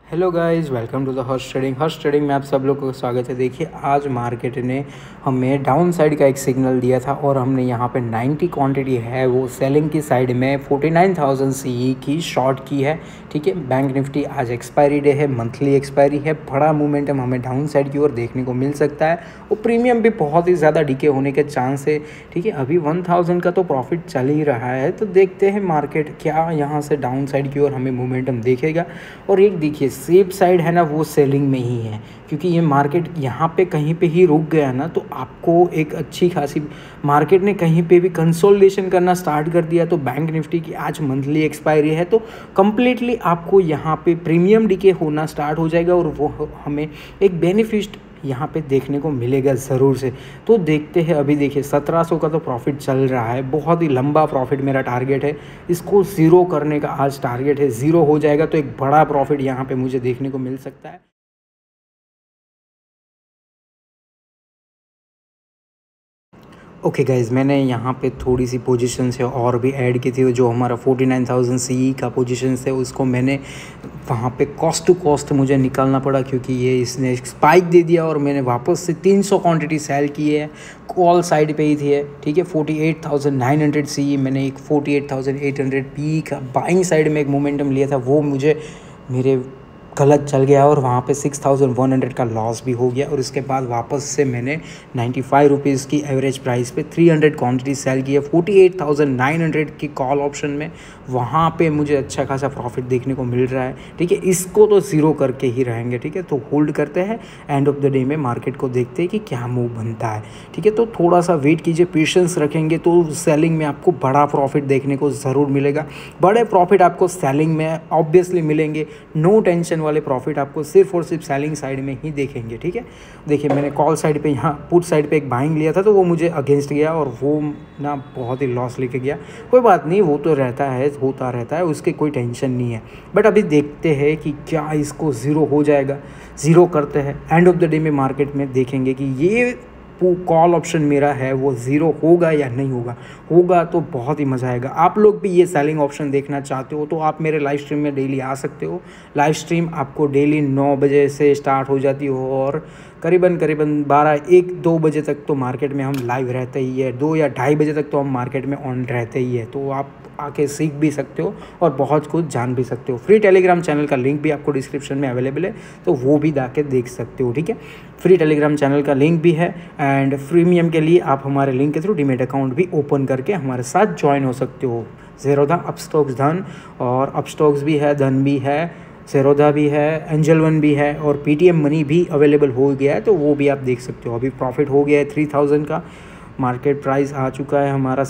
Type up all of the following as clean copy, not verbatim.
Hello guys, welcome to the Harsh trading में आप सब लोगों का स्वागत है। देखिए, आज मार्केट ने हमें डाउन साइड का एक सिग्नल दिया था और हमने यहाँ पे 90 क्वांटिटी है वो सेलिंग की साइड में 49,000 सीई की शॉर्ट की है। ठीक है, बैंक निफ्टी आज एक्सपायरी डे है, मंथली एक्सपायरी है। बड़ा मोमेंटम हमें डाउन साइड की ओर देखने को मिल सकता है और प्रीमियम भी बहुत ही ज़्यादा डीके होने के चांस है। ठीक है, अभी 1000 का तो प्रॉफिट चल ही रहा है, तो देखते हैं मार्केट क्या यहाँ से डाउन साइड की ओर हमें मोमेंटम देखेगा। और एक देखिए, सेफ साइड है ना, वो सेलिंग में ही है, क्योंकि ये मार्केट यहाँ पे कहीं पे ही रुक गया ना तो आपको एक अच्छी खासी मार्केट ने कहीं पे भी कंसोलिडेशन करना स्टार्ट कर दिया। तो बैंक निफ्टी की आज मंथली एक्सपायरी है, तो कम्प्लीटली आपको यहाँ पे प्रीमियम डीके होना स्टार्ट हो जाएगा और वो हमें एक बेनिफिट यहाँ पे देखने को मिलेगा ज़रूर से। तो देखते हैं, अभी देखिए 1700 का तो प्रॉफिट चल रहा है, बहुत ही लंबा प्रॉफिट मेरा टारगेट है। इसको ज़ीरो करने का आज टारगेट है, ज़ीरो हो जाएगा तो एक बड़ा प्रॉफिट यहाँ पे मुझे देखने को मिल सकता है। ओके गाइज़, मैंने यहाँ पे थोड़ी सी पोजीशन से और भी ऐड की थी। जो हमारा 49,000 सीई का पोजीशन है उसको मैंने वहाँ पे कॉस्ट टू कॉस्ट मुझे निकालना पड़ा, क्योंकि ये इसने स्पाइक दे दिया और मैंने वापस से 300 क्वांटिटी सेल की है। कॉल साइड पे ही थी है। ठीक है, 48,900 सीई मैंने एक 48,800 पी का बाइंग साइड में एक मोमेंटम लिया था, वो मुझे मेरे गलत चल गया और वहाँ पे 6,100 का लॉस भी हो गया। और उसके बाद वापस से मैंने 95 रुपीज़ की एवरेज प्राइस पे 300 क्वांटिटी सेल की है 48,900 की कॉल ऑप्शन में। वहाँ पे मुझे अच्छा खासा प्रॉफिट देखने को मिल रहा है। ठीक है, इसको तो ज़ीरो करके ही रहेंगे। ठीक है, तो होल्ड करते हैं, एंड ऑफ द डे में मार्केट को देखते हैं कि क्या मूव बनता है। ठीक है, तो थोड़ा सा वेट कीजिए, पेशेंस रखेंगे तो सेलिंग में आपको बड़ा प्रॉफिट देखने को ज़रूर मिलेगा। बड़े प्रॉफिट आपको सेलिंग में ऑब्वियसली मिलेंगे, नो टेंशन वाले प्रॉफिट आपको सिर्फ और सिर्फ सेलिंग साइड में ही देखेंगे। ठीक है, देखिए मैंने कॉल साइड पे यहाँ पुट साइड पे एक बाइंग लिया था, तो वो मुझे अगेंस्ट गया और वो ना बहुत ही लॉस लेके गया। कोई बात नहीं, वो तो रहता है, होता रहता है, उसके कोई टेंशन नहीं है। बट अभी देखते हैं कि क्या इसको ज़ीरो हो जाएगा। ज़ीरो करते हैं, एंड ऑफ द डे में मार्केट में देखेंगे कि ये कॉल ऑप्शन मेरा है वो ज़ीरो होगा या नहीं होगा। होगा तो बहुत ही मज़ा आएगा। आप लोग भी ये सेलिंग ऑप्शन देखना चाहते हो तो आप मेरे लाइव स्ट्रीम में डेली आ सकते हो। लाइव स्ट्रीम आपको डेली 9 बजे से स्टार्ट हो जाती हो और करीबन 12-1-2 बजे तक तो मार्केट में हम लाइव रहते ही है। 2 या ढाई बजे तक तो हम मार्केट में ऑन रहते ही है। तो आप आके सीख भी सकते हो और बहुत कुछ जान भी सकते हो। फ्री टेलीग्राम चैनल का लिंक भी आपको डिस्क्रिप्शन में अवेलेबल है, तो वो भी जाके देख सकते हो। ठीक है, फ्री टेलीग्राम चैनल का लिंक भी है, एंड प्रीमियम के लिए आप हमारे लिंक के थ्रू डीमेट अकाउंट भी ओपन करके हमारे साथ ज्वाइन हो सकते हो। ज़ेरोधा, अपस्टॉक्स धन, और अपस्टॉक्स भी है, धन भी है, ज़ेरोधा भी है, एंजल वन भी है और पेटीएम मनी भी अवेलेबल हो गया है, तो वो भी आप देख सकते हो। अभी प्रॉफिट हो गया है 3000 का। मार्केट प्राइस आ चुका है हमारा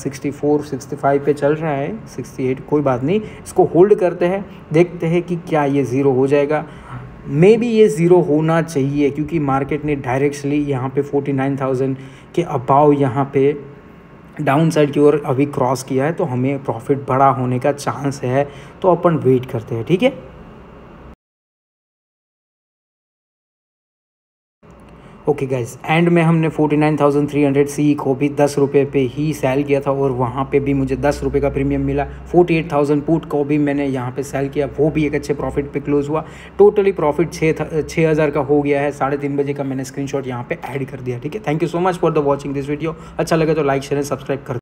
64-65 पे चल रहा है, 68। कोई बात नहीं, इसको होल्ड करते हैं, देखते हैं कि क्या ये ज़ीरो हो जाएगा। मे बी ये ज़ीरो होना चाहिए, क्योंकि मार्केट ने डायरेक्टली यहाँ पे 49,000 के अबाव यहाँ पे डाउन साइड की ओर अभी क्रॉस किया है, तो हमें प्रॉफिट बड़ा होने का चांस है। तो अपन वेट करते हैं। ठीक है, ओके गाइज, एंड में हमने 49,300 सी को भी 10 रुपये पे ही सेल किया था और वहाँ पे भी मुझे 10 रुपये का प्रीमियम मिला। 48,000 पुट को भी मैंने यहाँ पे सेल किया, वो भी एक अच्छे प्रॉफिट पे क्लोज हुआ। टोटली प्रॉफिट 6,000 का हो गया है। 3:30 बजे का मैंने स्क्रीनशॉट यहाँ पे ऐड कर दिया। ठीक है, thank you so much for the watching this video. अच्छा लगे तो लाइक शेयर एंड सब्सक्राइब कर